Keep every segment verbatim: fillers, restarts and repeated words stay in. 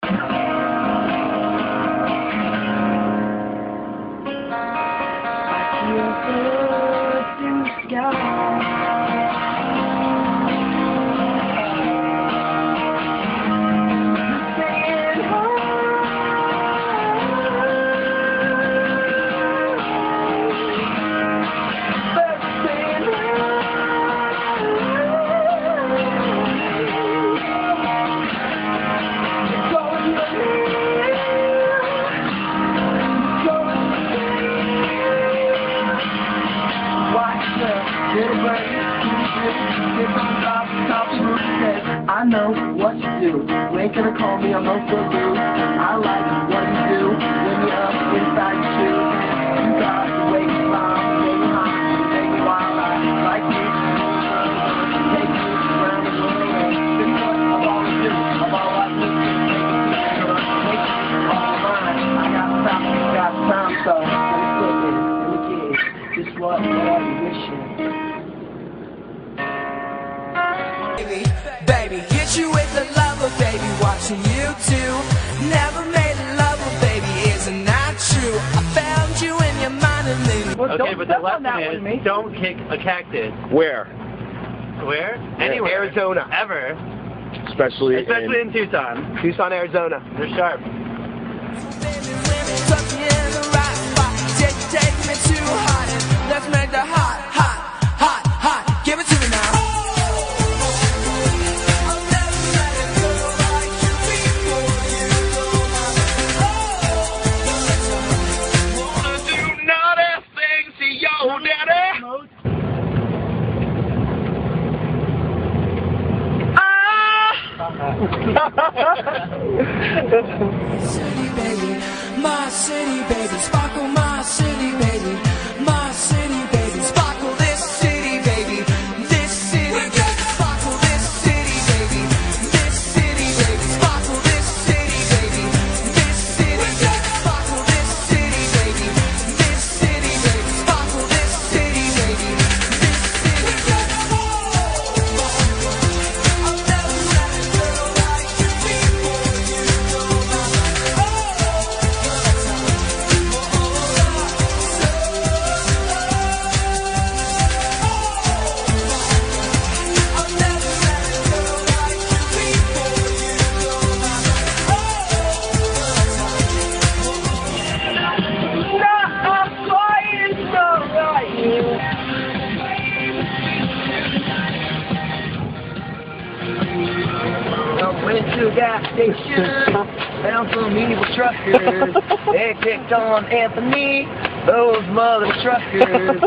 I know what you do. You ain't gonna call me, I'm no fool. I like what you do when you're up inside your shoes. You got the way you smile, the way you hide, the way you wild eye. Like you, take you around the world. This is what I'm all to do. I'm all I do. Make you all mine. I got stop, you got time, so let me flip it. Let me get it. Just what all you wishing. Baby, baby, hit you with the lover, baby, watching you too. Never made a lover, baby, isn't that true? I found you in your mind and then... Well, okay, but the lesson is, don't kick a cactus. Where? Where? Anywhere. Arizona. Ever. Especially, Especially in, in Tucson. Tucson, Arizona. They're sharp. Take me too hot, let's make the hot, hot, hot, hot. Give it to me now. City baby, my city baby, sparkle my city baby, my city baby, sparkle this city baby, this city baby, sparkle this city baby, this city baby, sparkle this city baby, this city baby, sparkle this city baby, this city baby, sparkle this city baby, this city baby. I'll never let a girl like you before you know my Went to a gas station, found some evil truckers. They kicked on Anthony, those mother truckers.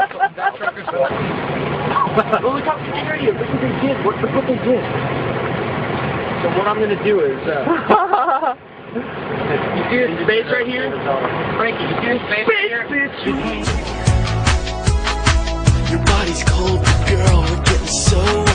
Well, look how serious. Look what they did. Look, look what they did. So what I'm gonna do is, uh, you see this space right here? Frankie, you see this space right here? Your body's cold, but girl, we're getting so